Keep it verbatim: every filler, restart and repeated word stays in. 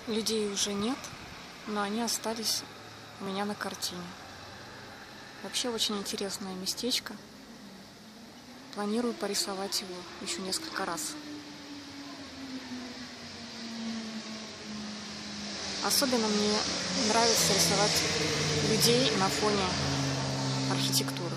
Людей уже нет, но они остались у меня на картине. Вообще очень интересное местечко. Планирую порисовать его еще несколько раз. Особенно мне нравится рисовать людей на фоне архитектуры.